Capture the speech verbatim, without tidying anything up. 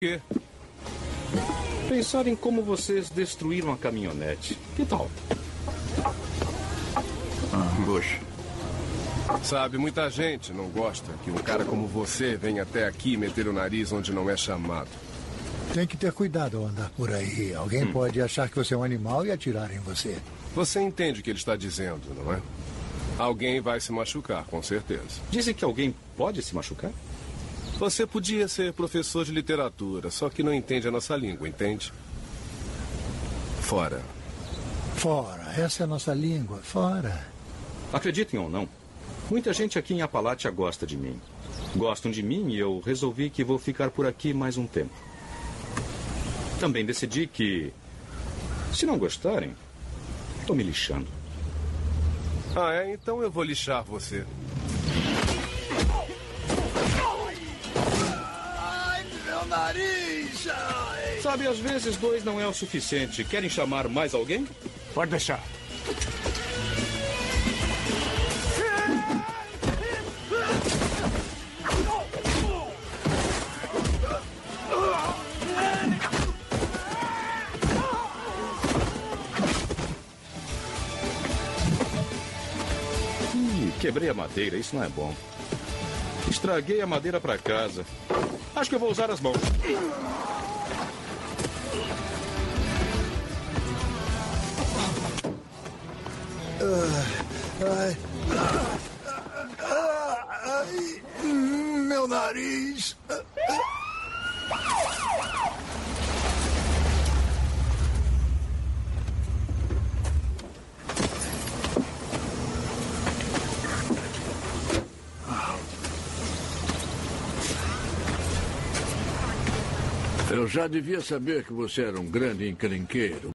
quê? Pensar em como vocês destruíram a caminhonete. Que tal? Ah, Bush. Sabe, muita gente não gosta que um cara como você venha até aqui meter o nariz onde não é chamado. Tem que ter cuidado ao andar por aí. Alguém hum. pode achar que você é um animal e atirar em você. Você entende o que ele está dizendo, não é? Alguém vai se machucar, com certeza. Dizem que alguém pode se machucar? Você podia ser professor de literatura, só que não entende a nossa língua, entende? Fora. Fora. Essa é a nossa língua. Fora. Acreditem ou não, muita gente aqui em Appalachia gosta de mim. Gostam de mim e eu resolvi que vou ficar por aqui mais um tempo. Também decidi que, se não gostarem, estou me lixando. Ah, é? Então eu vou lixar você. Ai, meu nariz! Ai. Sabe, às vezes dois não é o suficiente. Querem chamar mais alguém? Pode deixar. Quebrei a madeira, isso não é bom. Estraguei a madeira para casa. Acho que eu vou usar as mãos. Ai, ai, ai, meu nariz. Eu já devia saber que você era um grande encrenqueiro.